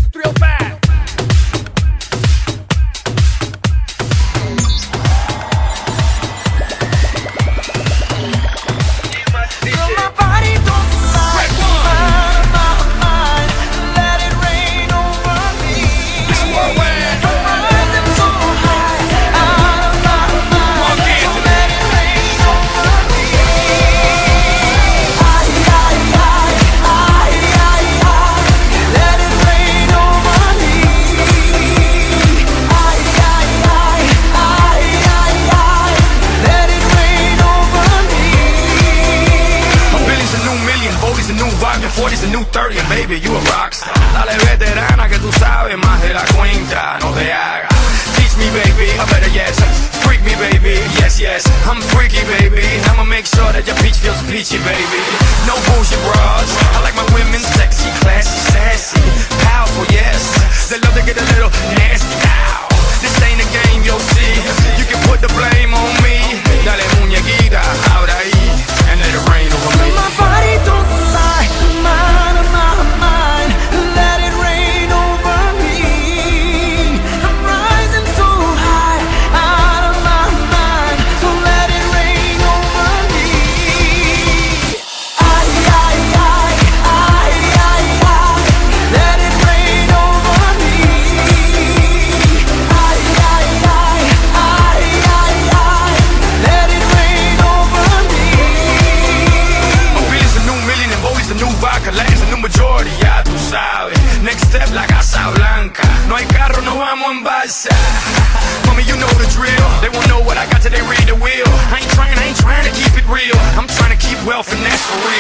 305. A new vibe, and 40's a new 30, and baby, you a rockstar. Dale veterana que tú sabes más de la cuenta, no te hagas. Teach me, baby, I better yes. Freak me, baby, yes, yes. I'm freaky, baby. I'ma make sure that your peach feels peachy, baby. No bullshit bras. I like my women sexy, classy, sassy, powerful, yes. They love to get a little nasty. Ow. This ain't a game, you'll see. You can put the blame on me. Dale muñequita, ahora ahí, and let it rain over me. My body don't lie, mine, mine. Let it rain over me. I'm rising so high, out of my mind. So let it rain over me. Ay, ay, ay, ay, ay, ay. Let it rain over me. Ay, ay, ay, ay, ay, ay. Let it rain over me. A new million and Bowie's a new vodka, Latin's a new majority, ya tú sabes. Next step, la Casa Blanca. No hay carro, no vamos en balsa. Mommy, you know the drill. They won't know what I got till they read the wheel. I ain't trying to keep it real. I'm trying to keep wealth and that's for real.